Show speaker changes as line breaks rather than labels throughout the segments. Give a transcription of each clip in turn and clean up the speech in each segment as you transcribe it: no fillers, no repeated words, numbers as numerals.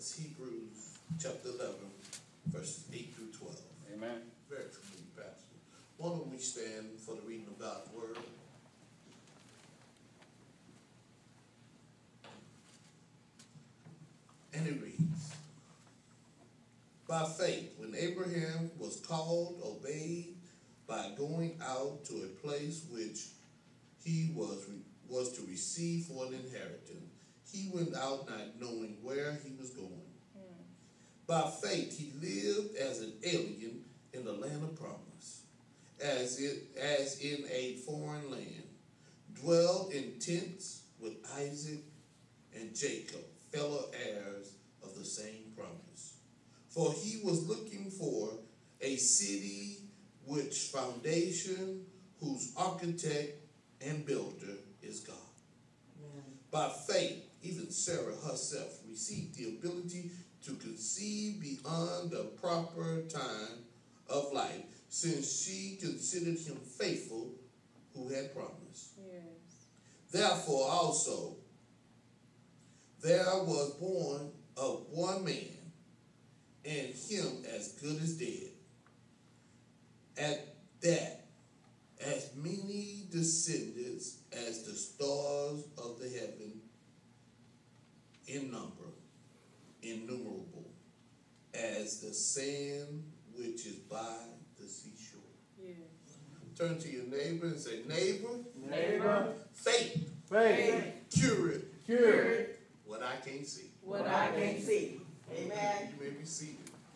That's Hebrews chapter 11, verses 8 through 12.
Amen.
Very familiar passage. Why don't we stand for the reading of God's word? And it reads, by faith, when Abraham was called, obeyed by going out to a place which he was to receive for an inheritance. He went out not knowing where he was going. By faith, he lived as an alien in the land of promise, as in a foreign land, dwelled in tents with Isaac and Jacob, fellow heirs of the same promise. For he was looking for a city which foundation, whose architect and builder is God. Amen. By faith, even Sarah herself received the ability to conceive beyond the proper time of life, since she considered him faithful who had promised. Yes. Therefore also there was born of one man, and him as good as dead, at that as many descendants as the stars of the heaven in number, innumerable, as the sand which is by the seashore. Yes. Turn to your neighbor and say, neighbor, faith, cure what I can't see.
What I can't see. Amen.
You may be seated.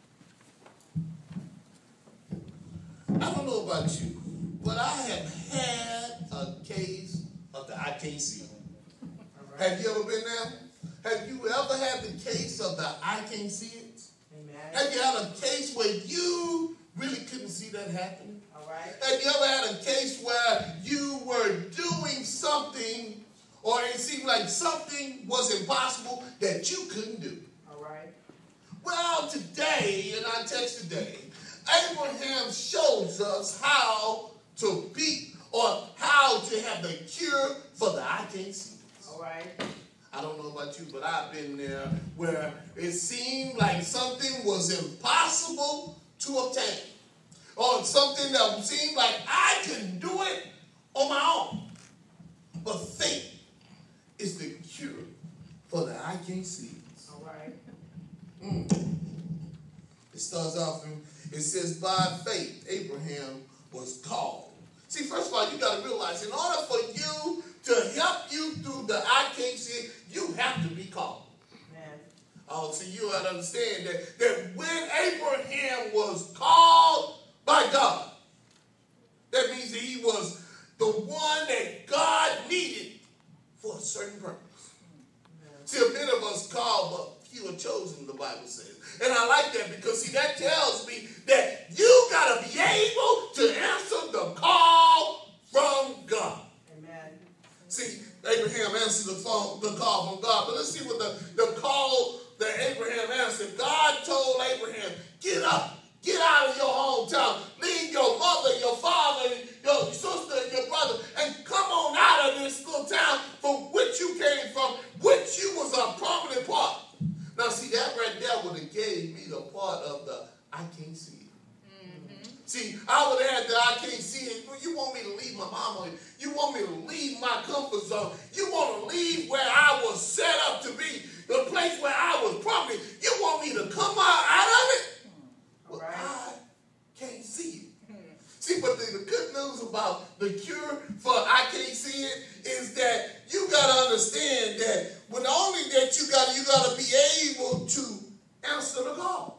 I don't know about you, but I have had a case of the I can't see. Right. Have you ever been there? Have you ever had the case of the I can't see it?
Amen.
Have you had a case where you really couldn't see that happening?
All right.
Have you ever had a case where you were doing something, or it seemed like something was impossible that you couldn't do?
All right.
Well, today, in our text today, Abraham shows us how to beat or how to have the cure for the I can't see.
All right.
I don't know about you, but I've been there where it seemed like something was impossible to obtain, or something that seemed like I couldn't do it on my own. But faith is the cure for the I can't see.
All right.
It starts off and it says, by faith, Abraham was called. See, first of all, you got to realize, in order for you to help you through the I can't see it, you have to be called.
Amen.
Oh, so you ought to understand that when Abraham was called by God, that means that he was the one that God needed for a certain purpose. Amen. See, many of us called, but few are chosen, the Bible says. And I like that because, see, that tells me that you got to be able to answer the call from God.
Amen.
See, Abraham answered the call from God. But let's see what the call that Abraham answered. God told Abraham, get up, get out of your hometown, leave your mother, your father, your sister, and your brother, and come on out of this little town from which you came from, which you was a prominent part. Now, see, that right there would have gave me the part of the I can't see it. Mm-hmm. See, I would have had the I can't see it. You want me to leave my mama. You want me to leave my comfort zone. You want to leave where I was set up to be, the place where I was properly. You want me to come out of it? Well, right. I can't see it. See, but the good news about the cure for I can't see it is that you got to understand that when only that you got to be able to answer the call.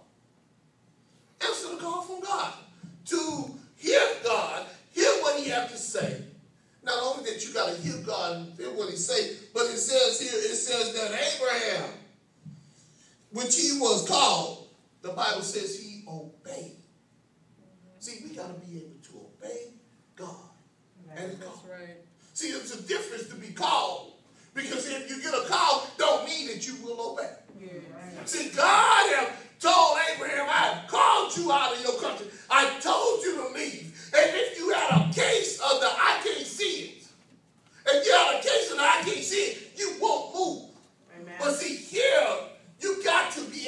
Answer the call from God. To hear God, hear what he has to say. Not only that you got to hear God and hear what he say, but it says here, it says that Abraham, which he was called, the Bible says he obeyed. See, we got to be able to obey God. And
That's right.
See, it's a difference to be called. Because if you get a call, don't mean that you will obey.
Yeah.
See, God has told Abraham, I have called you out of your country. I told you to leave. And if you had a case of the I can't see it, if you had a case of the I can't see it, you won't move.
Amen.
But see, here, you got to be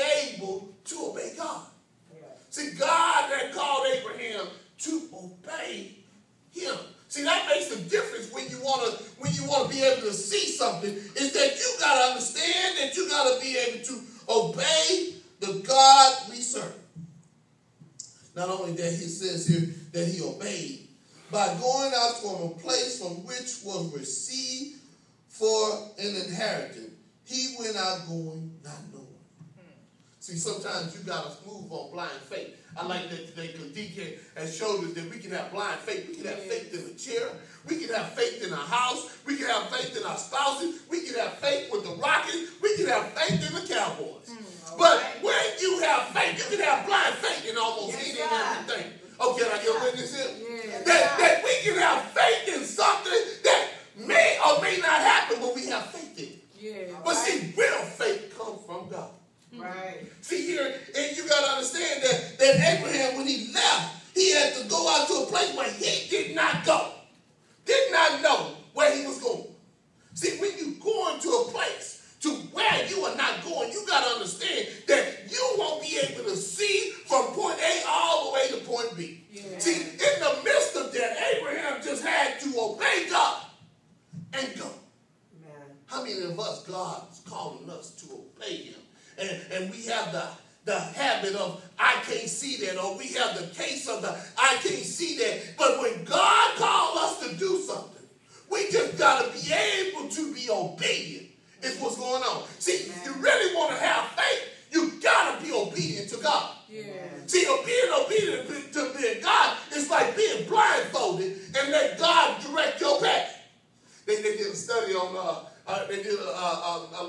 difference when you wanna be able to see something is that you gotta understand that you gotta be able to obey the God we serve. Not only that, he says here that he obeyed by going out from a place from which was received for an inheritance. He went out going not knowing. See, sometimes you got to move on blind faith. I like that today because DK has showed us that we can have blind faith. We can have faith in a chair. We can have faith in a house. We can have faith in our spouses. We can have faith with the Rockets. We can have faith in the Cowboys. But when you have faith, you can have blind faith in almost any and everything. Oh, can I get a witness here? That we can have faith in something that may or may not happen, but we have faith in it. Yeah. But see, real faith comes from God.
Right.
See here, and you got to understand that Abraham, when he left, he had to go out to a place where he did not go. Did not know where he was going. See, when you go into a place to where you are not going, you got to understand that you won't be able to see from point A all the way to point B. Yeah. See, in the midst of that, Abraham just had to obey God and go. Man. How many of us, God is calling us to obey him? And we have the habit of, I can't see that, or we have the case of the, I can't see that. But when God called us to do something, we just got to be able to be obedient. Is what's going on. See, if you really want to have faith, you got to be obedient to God. Yeah. See, being obedient to being God is like being blindfolded and let God direct your path. They did a study on, they did a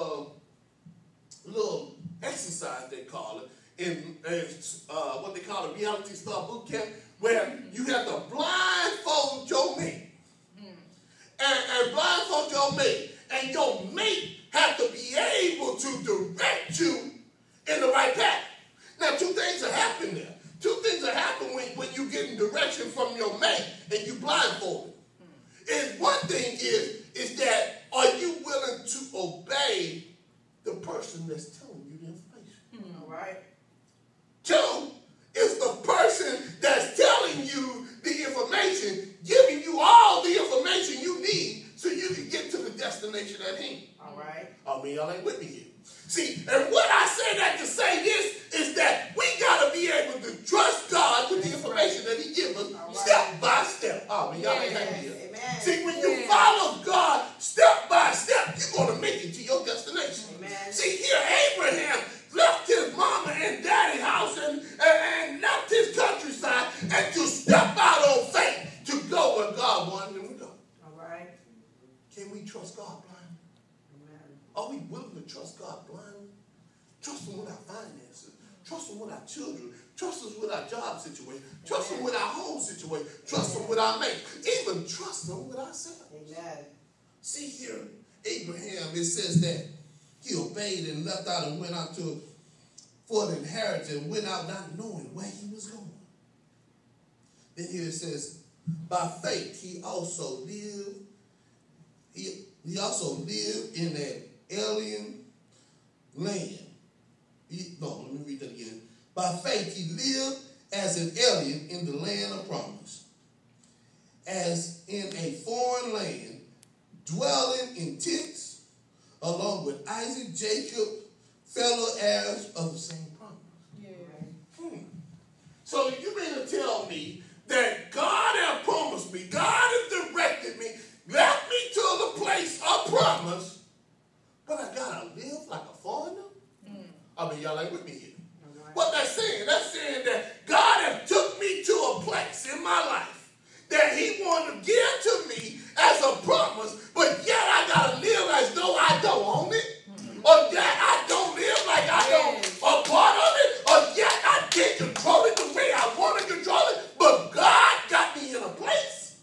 little exercise, they call it, in what they call a reality star boot camp, where you have to blindfold your mate. And blindfold your mate. And your mate have to be able to direct you in the right path. Now, two things are happening there. Two things are happening when you getting direction from your mate and you blindfolded. And one thing is that are you willing to obey the person that's telling you the information? All right. Two is the person that's telling you the information, giving you all the information you need so you can get to the destination at hand. All right. I mean, y'all ain't with me here. See, and what I say that to say this is that we got to be able to trust God with the information that he gives us step by step. Oh, man, y'all ain't happy here. Amen. See, when you follow God step by step, you're going to make it to your destination. Amen. See, here Abraham left his mama and daddy house and left his countryside and to step out on faith to go where God wanted him to go. All right. Can we trust God blind? Amen. Are we willing to trust God blind? Trust him with our finances. Trust him with our children. Trust us with our job situation. Trust him with our home situation. Trust him with our mate. Even trust him with ourselves. Amen. See here, Abraham, it says that he obeyed and left out and went out for an inheritance and went out not knowing where he was going. Then here it says, by faith he also lived. He also lived in an alien land. Let me read that again. By faith he lived as an alien in the land of promise, as in a foreign land, dwelling in tents, along with Isaac, Jacob, fellow heirs of the same promise. Yeah. So you mean to tell me that God has promised me, God has directed me, left me to the place of promise, but I gotta live like a foreigner? I mean, y'all ain't with me here. What that's saying that God has took me to a place in my life that he wanted to give to me as a promise, but yet I gotta live as though I don't own it, or that I don't live like I don't a part of it, or yet I can't control it the way I want to control it, but God got me in a place.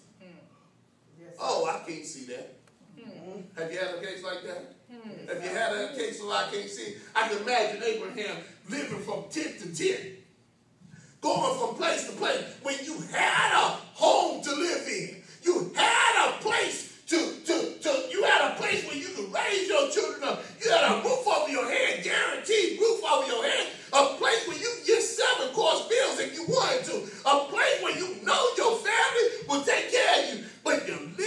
Oh, I can't see that. Have you had a case like that? If you had a case where I can't see, I can imagine Abraham living from tent to tent, going from place to place. When you had a home to live in, you had a place you had a place where you could raise your children up. You had a roof over your head, guaranteed roof over your head. A place where you could get 7-course meals if you wanted to. A place where you know your family will take care of you. But you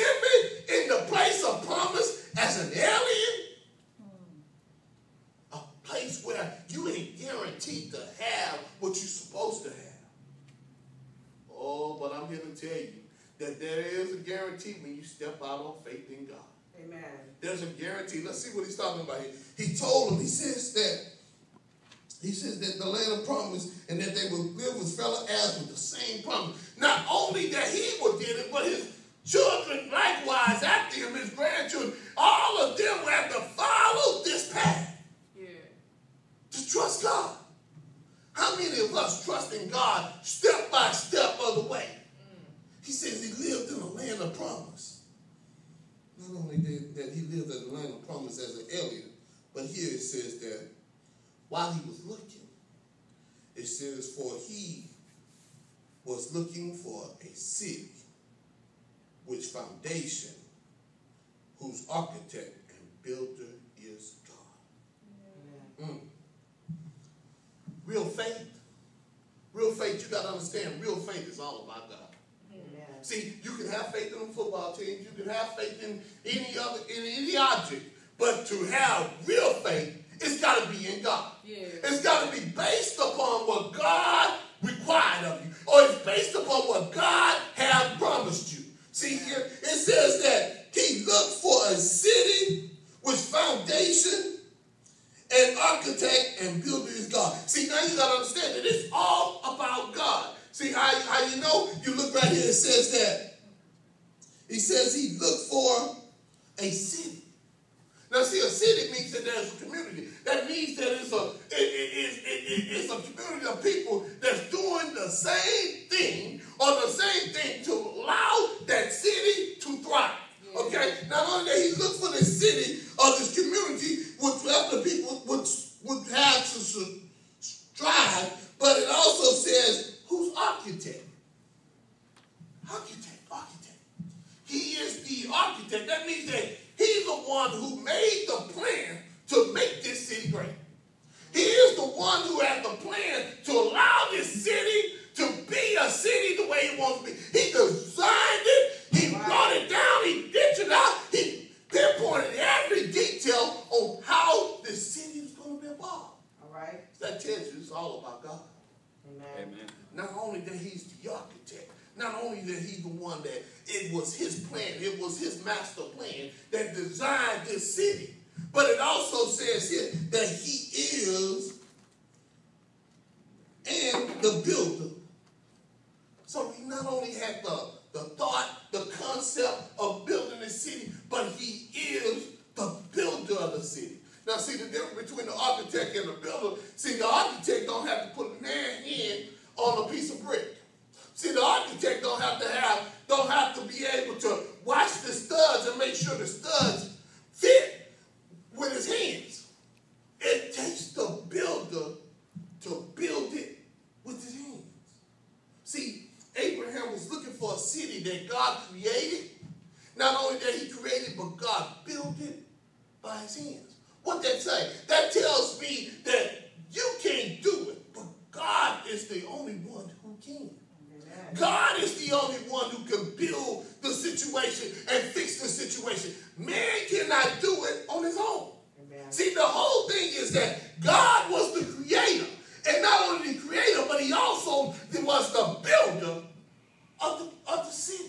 guarantee when you step out on faith in God.
Amen.
There's a guarantee. Let's see what he's talking about here. He told him, he says that the land of promise and that they will live with fellow heirs with the same promise. Not only that he would get it, but his children likewise after him, his grandchildren, all of them will have to follow this path.
Yeah.
To trust God. How many of us trust in God step by step of the way? He says he lived in a land of promise. Not only that he lived in the land of promise as an alien, but here it says that while he was looking, it says, for he was looking for a city which foundation, whose architect and builder is God. Real faith, you got to understand, real faith is all about God.
Amen.
See, you can have faith in a football team, you can have faith in any object, but to have real faith, it's got to be in God.
Yeah.
It's got to be based upon what God required of you, or it's based upon what God has promised you. See here, it says that he looked for a city with foundation and architect and builder is God. See, now you got to understand that it's all about God. See how you know? You look right here, it says that. He says he looked for a city. Now see, a city means that there's a community. That means that it's a community of people that's doing the same thing or the same thing to allow that city to thrive. Okay? Not only that he looked for this city or this community which other people would have to strive, but it also says, who's architect? Architect. He is the architect. That means that he's the one who made the plan to make this city great. He is the one who had the plan to allow this city to be a city the way he wants to be. He designed it. He brought it down. He ditched it out. He pinpointed every detail on how this city is going to be evolved.
All right.
That tells you it's all about God.
Amen.
Not only that he's the architect, not only that he's the one that it was his plan, it was his master plan that designed this city, but it also says here that he is and the builder. So he not only had the thought, the concept of building the city, but he is the builder of the city. Now see the difference between the architect and the builder. See, the architect don't have to put their hand on a piece of brick. See, the architect don't have to be able to watch the studs and make sure the studs fit with his hands. It takes the builder to build it with his hands. See, Abraham was looking for a city that God created. Not only that he created, but God built it by his hands. What that say? That tells me that you can't do it, but God is the only one who can. God is the only one who can build the situation and fix the situation. Man cannot do it on his own. Amen. See, the whole thing is that God was the creator. And not only the creator, but he also was the builder of the city.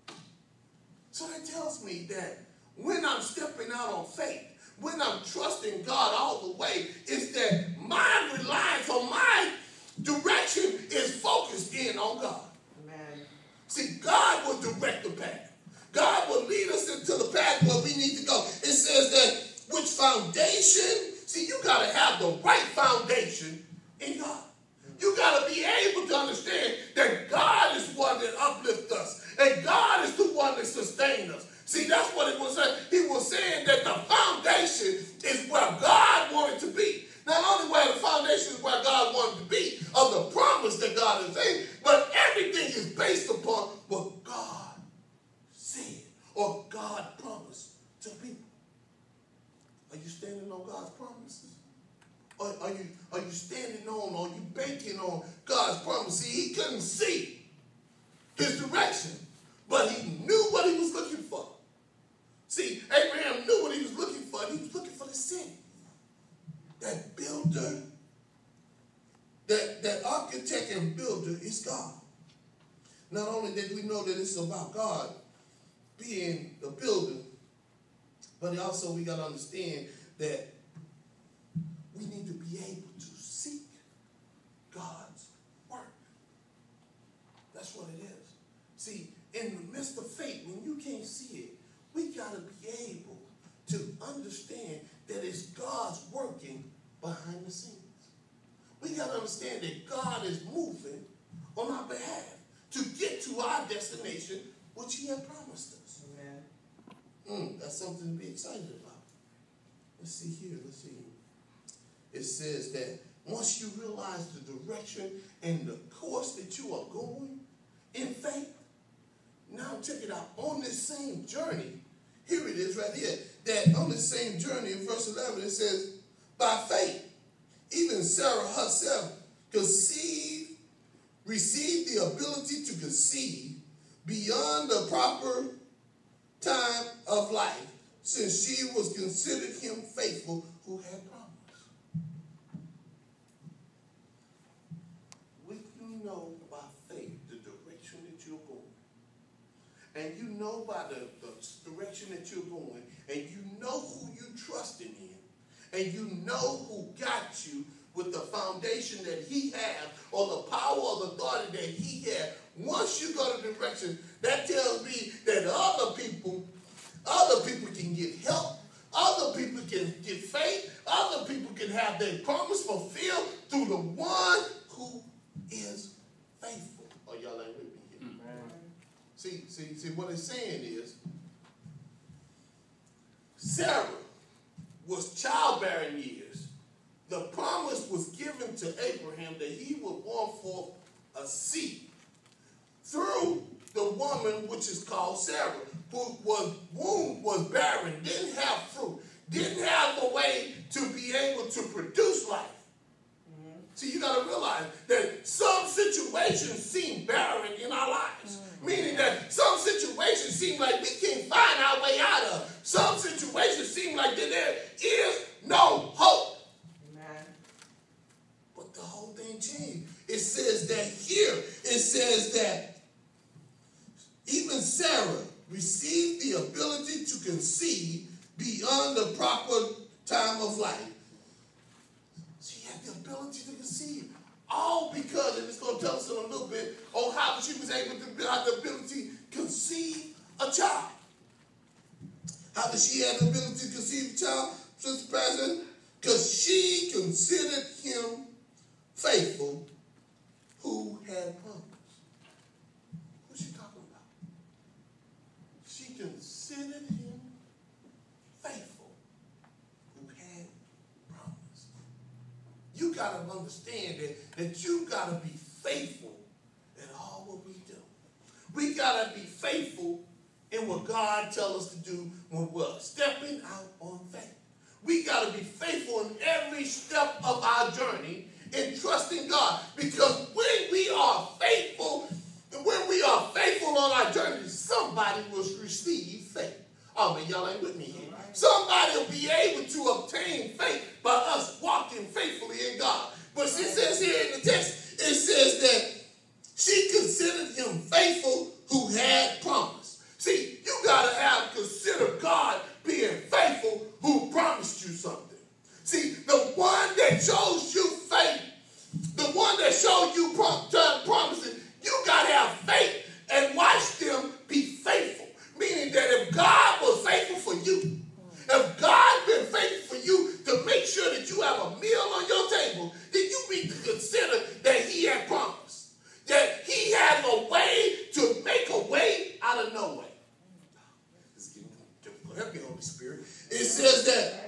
So that tells me that when I'm stepping out on faith, when I'm trusting God all the way, is that my reliance on my direction is focused in on God. See, God will direct the path. God will lead us into the path where we need to go. It says that which foundation, see, you got to have the right foundation in God. You got to be able to understand that God is one that uplifts us. And God is the one that sustains us. See, that's what it was saying. He was saying that the foundation is where God wanted to be. Not only where the foundation is where God wanted to be, of the promise that God is in, but everything is based upon what God said or God promised to people. Are you standing on God's promises? Or are you standing on, or you banking on God's promise? See, he couldn't see his direction, but he knew what he was looking for. See, Abraham knew what he was looking for. He was looking for the city. That builder, that architect and builder is God. Not only did we know that it's about God, being the builder, but also we got to understand that we need to be able to seek God's work. That's what it is. See, in the midst of faith, when you can't see it, we got to be able to understand that it's God's working behind the scenes. We got to understand that God is moving on our behalf to get to our destination, which he has promised us.
Amen.
That's something to be excited about. Let's see here. Let's see. It says that once you realize the direction and the course that you are going in faith, now check it out. On this same journey, here it is right here, that on this same journey in verse 11, it says, by faith, even Sarah herself received the ability to conceive beyond the proper time of life, since she was considered him faithful who had promised. When you know by faith the direction that you're going, and you know by the direction that you're going, and you know who you're trusting in, and you know who got you with the foundation that he has, or the power or the authority that he has, once you go to the direction, that tells me that other people can get help, other people can get faith, other people can have their promise fulfilled through the one who is faithful. Oh, y'all ain't with me here. See, what it's saying is, Sarah was childbearing years. The promise was given to Abraham that he would born forth a seed through the woman which is called Sarah, who was barren, didn't have fruit, didn't have a way to be able to produce life. Mm-hmm. See, you got to realize that some situations seem barren in our lives. Mm-hmm. Meaning that some situations seem like we can't find our way out of. Some situations seem like that there is no hope. Amen. But the whole thing changed. It says that here, it says that even Sarah received the ability to conceive beyond the proper time of life. She had the ability to conceive. All because, and it's going to tell us in a little bit, on how she was able to have the ability to conceive a child. How did she have the ability to conceive a child, Sister President? Because she considered him faithful who had promised. Who's she talking about? She considered him faithful who had promised. You got to understand that you got to be faithful in all what we do. We got to be faithful in what God tells us to do when we're stepping out on faith. We got to be faithful in every step of our journey in trusting God. Because when we are faithful on our journey, somebody will receive faith. Oh, man, y'all ain't with me here. Somebody will be able to obtain faith by us walking faithfully in God. But it says here in the text, it says that she considered him faithful who had promised. See, you got to consider God being faithful who promised you something. See, the one that shows you faith, the one that showed you promises, you got to have faith and watch them be faithful. Meaning that if God was faithful for you, if God been faithful for you to make sure that you have a meal on your table, then you need to consider that he had promised. That he has a way to make a way out of no way. Help me, Holy Spirit. It says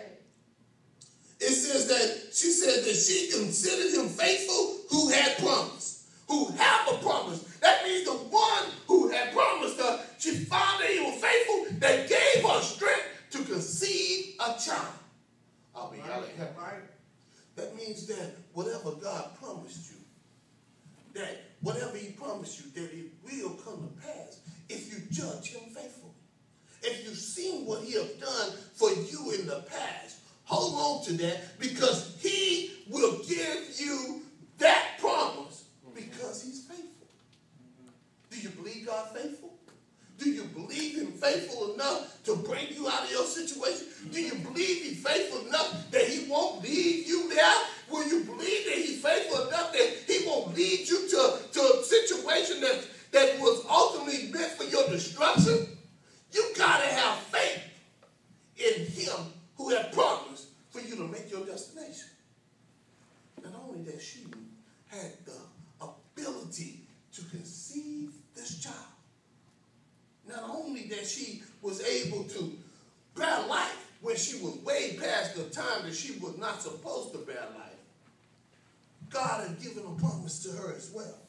that she said that she considered him faithful who had promised, who have a promise. That means the one who had promised her, she found that he was faithful, that gave her strength to conceive a child. I'll be right. That means that whatever God promised you, that whatever he promised you, that it will come to pass if you judge him faithful. If you've seen what he has done for you in the past, hold on to that, because he will give you that promise because he's faithful. Do you believe God faithful? Do you
believe him faithful enough to bring you out of your situation? Do you believe he's faithful enough that he won't leave you there? Will you believe that he's faithful enough that he won't lead you to a situation that was ultimately meant for your destruction? You got to have faith in him who had promised for you to make your destination. Not only that she had the ability to conceive this child, not only that she was able to bear life when she was way past the time that she was not supposed to bear life, God had given a promise to her as well.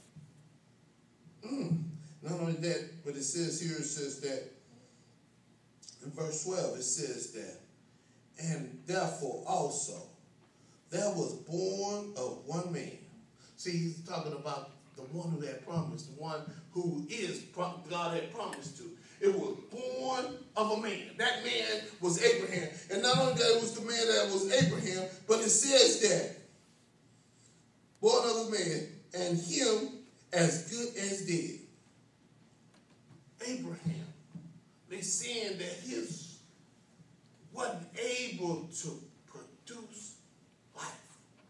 Not only that, but it says here, it says that in verse 12, it says that, and therefore also there was born of one man. See, he's talking about the one who had promised, the one who God had promised to. It was born of a man. That man was Abraham. And not only that, it was the man that was Abraham, but it says that, born of a man, and him as good as dead. Abraham, they saying that his wasn't able to produce life.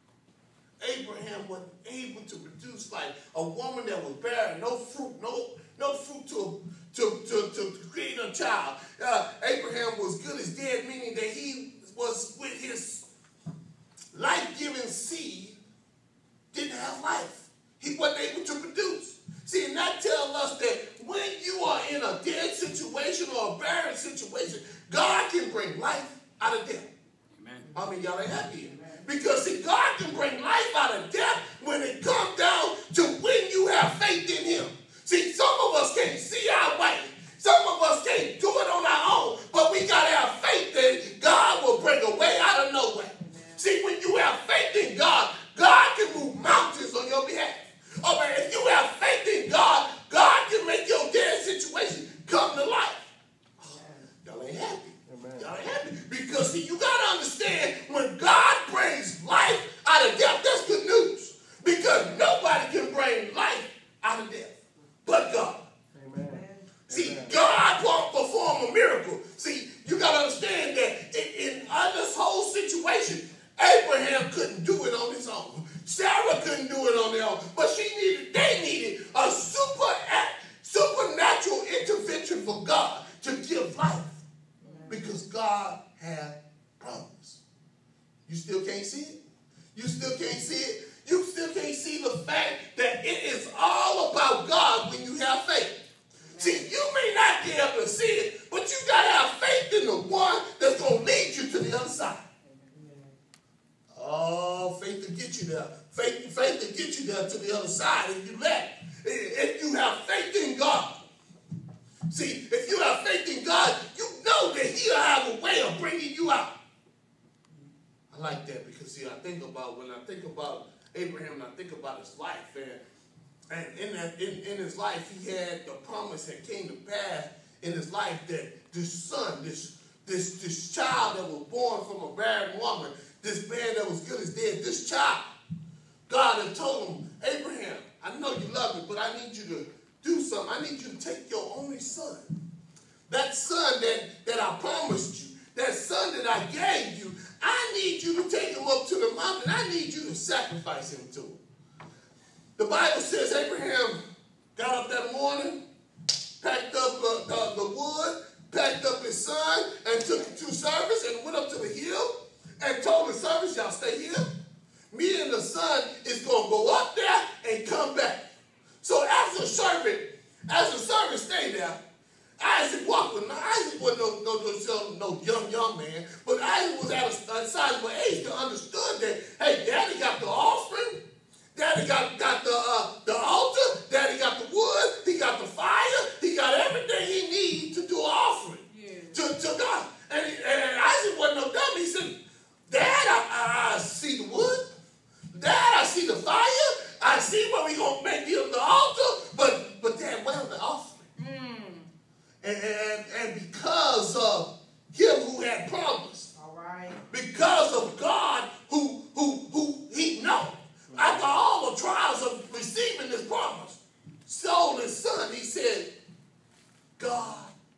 Abraham wasn't able to produce life. A woman that was bearing no fruit, no fruit to create a child. Abraham was good as dead, meaning that he was with his life-giving seed, didn't have life. He wasn't able to produce. See, and that tells us that when you are in a dead situation or a barren situation, God can bring life out of death. Amen. I mean, y'all ain't happy. Because, see, God can bring life out of death when it comes down to when you have faith in him. See, some of us can't see our way. Some of us can't do it on our own. But we got to have faith that God will bring a way out of no way. See, when you have faith in God, God can move mountains on your behalf. All right, if you have faith in God, God can make your dead situation come to life. Y'all ain't happy. Y'all ain't happy. Because, see, you got to understand, when God brings life out of death, that's good news. Because nobody can bring life out of death but God. Amen. See, God won't perform a miracle. See, you got to understand that in this whole situation, Abraham couldn't do it on his own. Sarah couldn't do it on their own. But they needed a supernatural intervention from God to give life. Because God had promised. You still can't see it? You still can't see it? You still can't see the fact that it is all about God when you have faith. See, you may not be able to see it, but you got to have faith in the one that's going to lead you to the other side. Oh, faith to get you there. Faith to get you there to the other side if you let it. If you have faith in God. See, if you have faith in God, you know that he'll have a way of bringing you out. I like that because, see, when I think about Abraham, I think about his life. And in his life, he had the promise that came to pass in his life that this son, this child that was born from a barren woman, this man that was good as dead, this child, God had told him, Abraham, I know you love me, but I need you to do something. I need you to take your only son. That son that I promised you, that son that I gave you, I need you to take him up to the mountain. I need you to sacrifice him to him. The Bible says Abraham got up that morning, packed up the wood, packed up his son, and took him to service and went up to the hill and told the servants, y'all stay here. Me and the son is going to go up there and come back. So as the servant stayed there, Isaac walked with him. Now, Isaac wasn't no young man, but Isaac was at a sizable age to understood that, hey, daddy got the offering, daddy got the altar, daddy got the wood, he got the fire, he got everything he needs to do an offering to God. And Isaac wasn't no dummy. He said, Dad, I see the wood. Dad, I see the fire. I see where we're going to make him the altar. But Dad, where's the offering? And because of him who had promised, all right, because of God who he knows, after all the trials of receiving this promise, sold his son, he said, God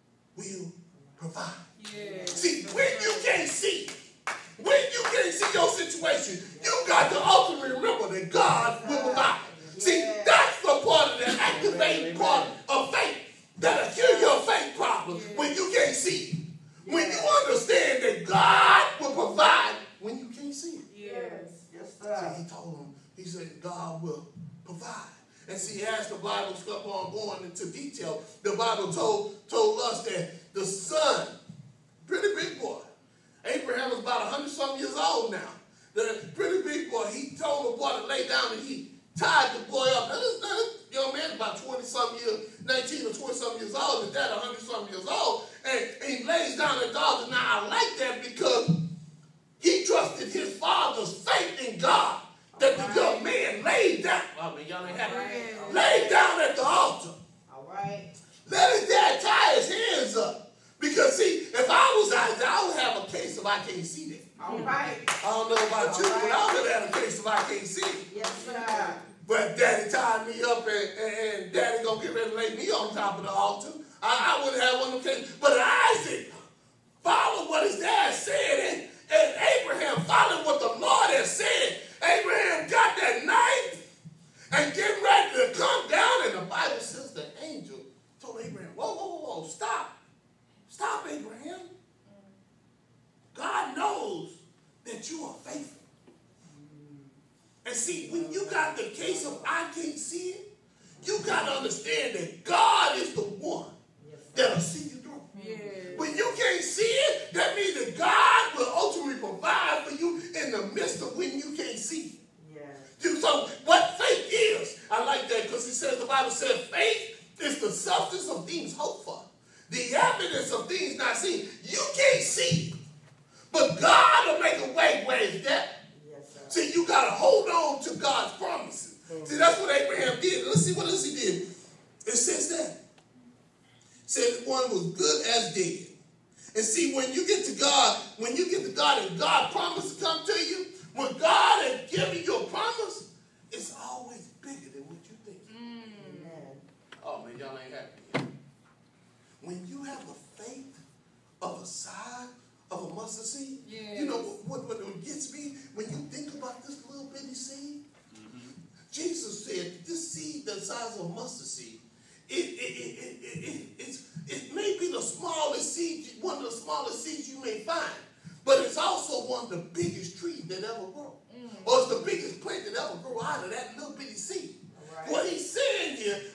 provide.
Yeah.
See, when you can't see your situation, you got to ultimately remember that God will provide. See, that's the part of the activating part of faith that'll cure your faith problem when you can't see it. When you understand that God will provide when you can't see it.
Yes.
Yes, sir.
See, he told him, he said, God will provide. And see, as the Bible kept on going into detail, the Bible told us that the son, pretty big boy, Abraham was about 100-something years old now. The pretty big boy, he told the boy to lay down and he tied the boy up. Now, this young man about 20-something years, 19 or 20-something years old, and dad 100-something years old, and he lays down the dog. Now, I like that because he trusted his father's faith in God that the young man laid down. I mean, y'all ain't happy. Laid down at the altar.
All right.
Let his dad tie his hands up. Because, see, if I was out there, I would have a case if I can't see that.
All right.
I don't know about you, but I would have a case if I can't see it.
Yes, sir.
But daddy tied me up and daddy gonna get ready to lay me on top of the altar. I wouldn't have one of them cases. But Isaac followed what his dad said, and Abraham followed what the Lord had said. Abraham got that knife and getting ready to come down, and the Bible says the angel told Abraham, whoa, stop. Stop, Abraham. God knows that you are faithful. And see, when you got the case of I can't see it, you got to understand that God is the one that'll see you through.
Yeah.
When you can't see it, that means that God will ultimately provide for you in the midst of when you can't see it.
Yes.
So what faith is, I like that because it says, the Bible says faith is the substance of things hoped for, the evidence of things not seen. You can't see it, but God will make a way where it's there.
Yes, sir.
See, you got to hold on to God's promises. See, that's what Abraham did. Let's see what else he did. It says that. It said one was good as dead. And see, when you get to God and God promised to come to you, when God has given you a promise, it's always bigger than what you think.
Amen.
Oh, man, y'all ain't happy yet. When you have the faith of a side of a mustard seed, you know what gets me? When you think about this little bitty seed, Jesus said this seed the size of a mustard seed, it may be the smallest seed, one of the smallest seeds you may find, but it's also one of the biggest trees that ever grow. Or it's the biggest plant that ever grow out of that little bitty seed.
Right.
What he's saying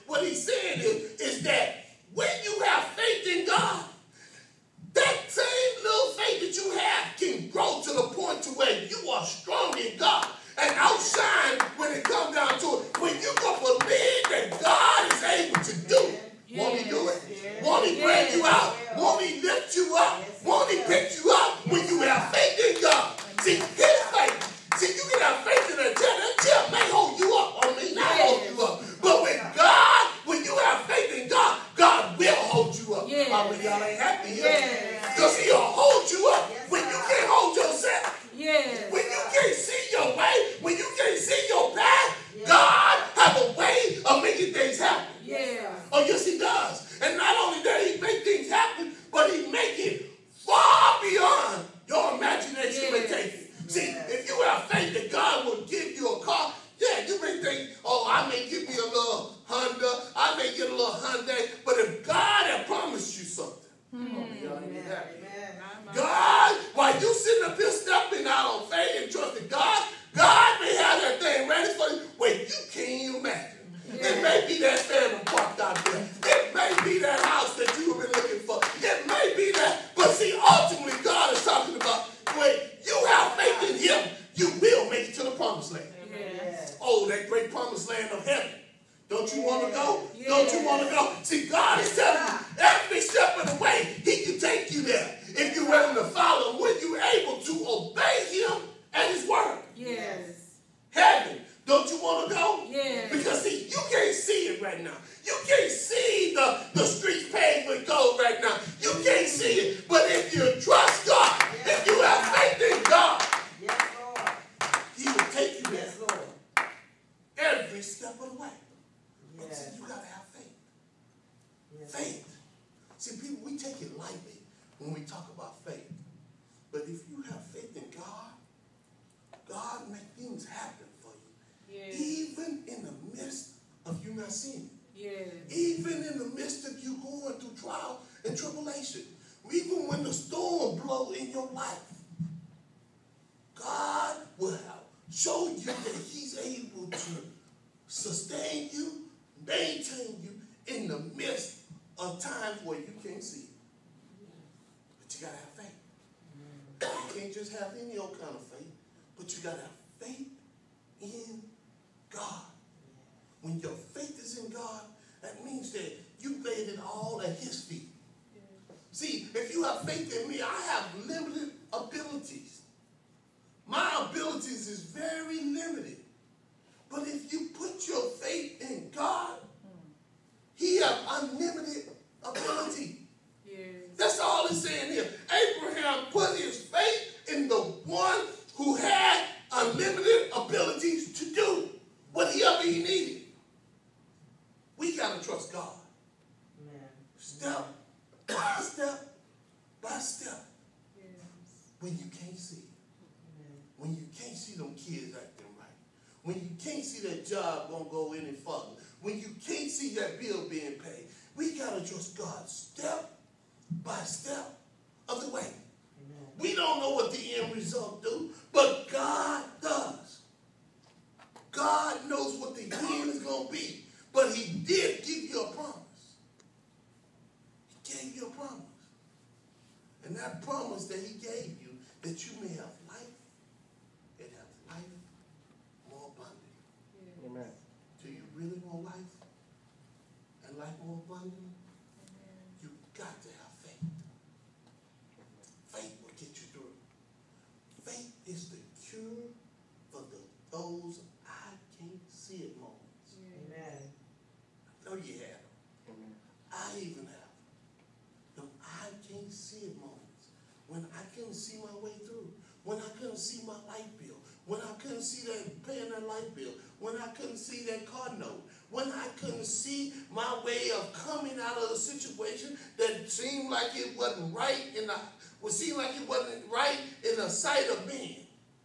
is that when you have faith in God, that same little faith that you have can grow to the point to where you are strong in God and outshine when it comes down to it. When you can believe that God is able to do it. Won't he do it?
Yes.
Won't he bring you out? Won't he lift you up? Won't he pick you up when you have faith in God? See, his faith. See, you can have faith in a chair. That chair may hold you up. I mean, not hold you up. But with God, when you have faith in God, God will hold you up. I mean, y'all ain't happy here. Because he'll hold you up when you can't hold yourself. When you can't see your way, when you can't see your path, God have a way of making things happen. Oh, yes, he does. And not only that, he make things happen, but he make it far beyond your imagination may take it. See, if you have faith that God will give you a car, you may think, oh, I may give me a little Honda, I may get a little Hyundai, but if God had promised you something, y'all ain't happy. God, while you sitting up here stepping out on faith and trusting God, God may have that thing ready for you. Wait, you can't even imagine. It may be that family parked out there. It may be that house that you've been looking for. It may be that. But see, ultimately, God is talking about when you have faith in him, you will make it to the promised land. Oh, that great promised land of heaven. Don't you want to go? Don't you want to go? See, God is telling you every step of the way, he can take you there. If you're ready to follow him, when you're able to obey him and his word. Heaven, don't you want to go? Because see, you can't see it right now. You can't see the streets paved with gold right now. You can't see it. But if you trust God, if you have faith in God, he will take you there every step of the way. But see, you got to have faith. Faith. See, people, we take it lightly when we talk about faith. But if you have faith in God, God makes things happen for you.
Yes.
Even in the midst of you not seeing it.
Yes.
Even in the midst of you going through trial and tribulation. Even when the storm blows in your life. God will have showed you that he's able to sustain you, maintain you in the midst of times where you can't see it. But you got to have faith. You can't just have any old kind of faith, but you got to have faith in God. When your faith is in God, that means that you laid it all at his feet. See, if you have faith in me, I have limited abilities. My abilities is very limited. But if you put your faith in God, he has unlimited ability.
Yes.
That's all it's saying here. Abraham put his faith in the one who had unlimited abilities to do whatever he needed. We got to trust God.
Amen.
Step by step by step.
Yes.
When you can't see it.
Amen.
When you can't see them kids acting right. When you can't see that job gonna go any further. When you can't see that bill being paid. We got to trust God step by step of the way.
Amen.
We don't know what the end result do, but God does. God knows what the end is going to be. But he did give you a promise. He gave you a promise. And that promise that he gave you, that you may have life and have life more abundant.
Yes.
Amen.
Do you really want life and life more abundant?
Amen.
You got to have faith. Faith will get you through. Faith is the cure for those I can't see it moments.
Amen.
I know you have them.
Amen.
I even have them. I can't see it moments. When I couldn't see my way through. When I couldn't see my light bill. When I couldn't see that paying that light bill. When I couldn't see that car note. When I couldn't see my way of coming out of a situation that seemed like it wasn't right in the, would seem like it wasn't right in the sight of men.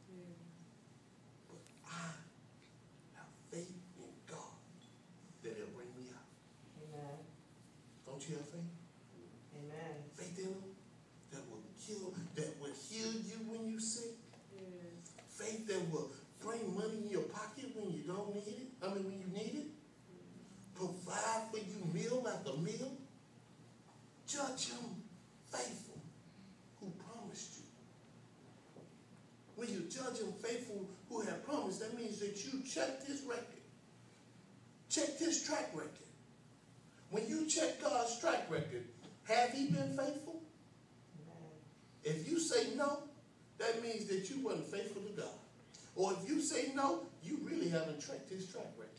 But I have faith in God that it'll bring me out.
Amen.
Don't you have faith?
Amen.
Faith in him that will kill, that will heal you when you sick.
Yes.
Faith that will bring money in your pocket when you don't need it. When you need it. Provide for you meal after meal. Judge him faithful who promised you. When you judge him faithful who had promised, that means that you checked his record. Checked his track record. When you check God's track record, have he been faithful?
Amen.
If you say no, that means that you weren't faithful to God. Or if you say no, you really haven't checked his track record.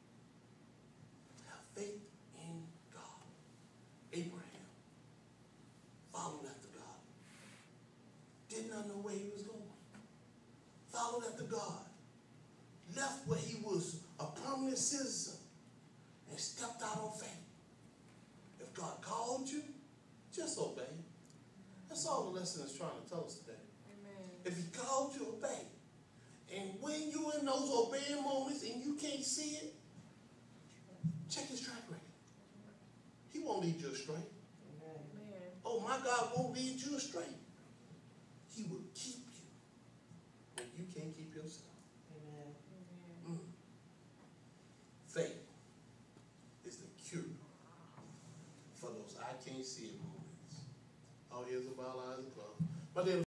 Have faith in God. Abraham followed after God. Did not know where he was going. Followed after God. Left where he was a permanent citizen and stepped out on faith. If God called you, just obey. That's all the lesson is trying to tell us today.
Amen.
If he called you, obey. And when you're in those obeying moments and you can't see it, check his track record. He won't lead you astray.
Amen.
Amen.
Oh, my God won't lead you astray. He will keep you when you can't keep yourself.
Amen.
Amen.
Faith is the cure for those I can't see it moments. Oh, here's a Bible Eyes Club. My dear